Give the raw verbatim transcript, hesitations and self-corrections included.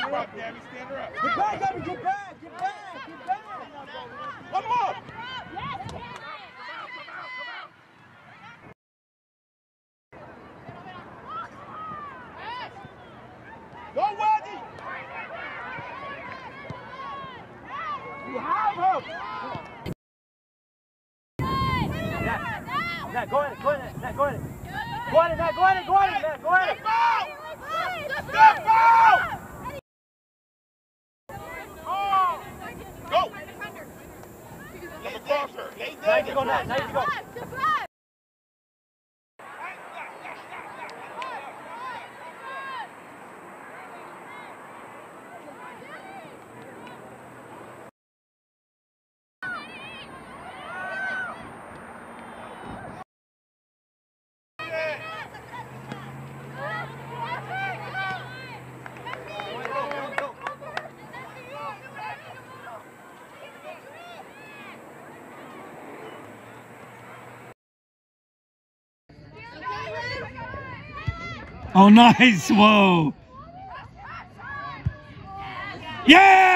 her up, Gabby. Stand her up. Get back, Gabby. Get back. Get back. Get back. One more. Go, Waddy. You have her. Zach, go in it. Go in it. Zach, go in it. Go in it, Zach. Go in it. Go in it, Zach. Go in it. Step out. Step out. Go! Lay across her. Lay down. Nice to go, Nat. Nice to go. Oh, nice. Whoa. Yeah!